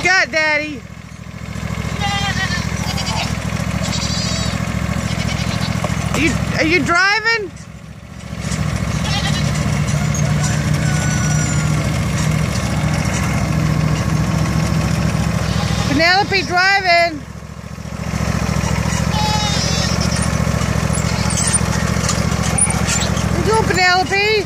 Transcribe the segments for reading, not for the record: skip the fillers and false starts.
you got, Daddy? Are you driving? Penelope driving. Where you going, Penelope?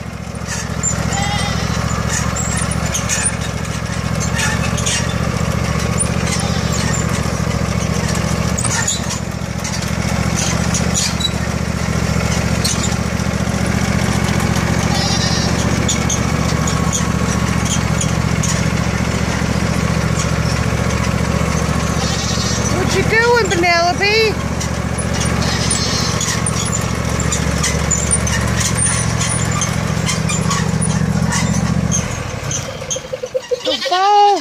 What you doing, Penelope? Don't fall.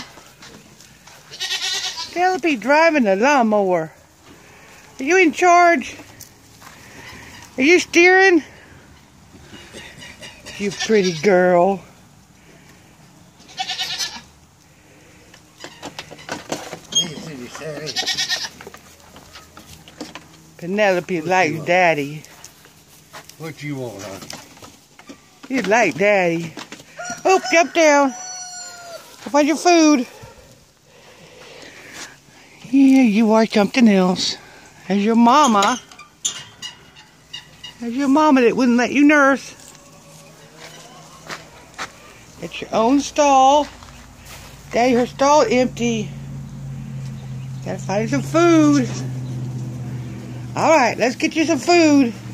Penelope driving a lawnmower. Are you in charge? Are you steering? You pretty girl. Penelope likes Daddy. What you want, huh? You like Daddy. Oh, jump down. Go find your food. Yeah, you are something else. As your mama. As your mama that wouldn't let you nurse. It's your own stall. Daddy, her stall empty. Gotta find some food. Alright, let's get you some food.